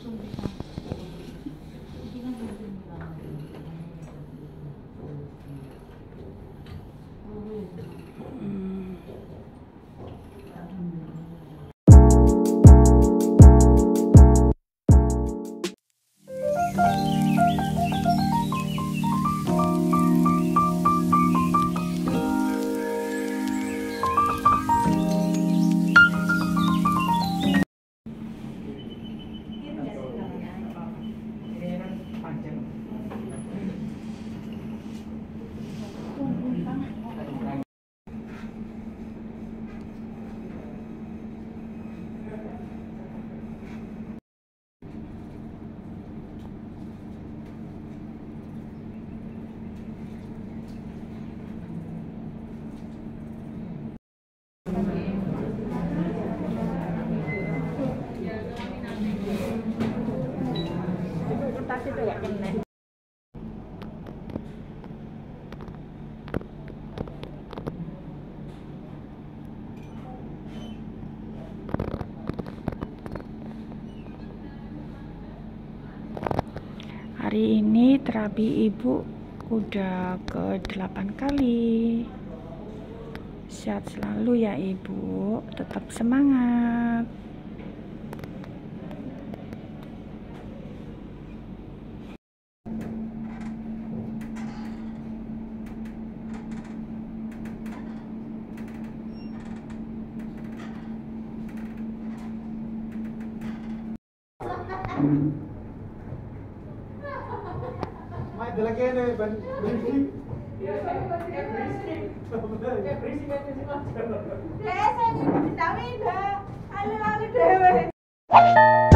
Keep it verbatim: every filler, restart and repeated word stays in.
Hari ini terapi ibu udah ke delapan kali. Sehat selalu ya ibu, tetap semangat. Mai lagi nih, ban berisik. Ya, saya berisik. Ya, berisik aja sih, Mas. Ya, saya ini didawi, Mbak. Ayo, ayo, dewe.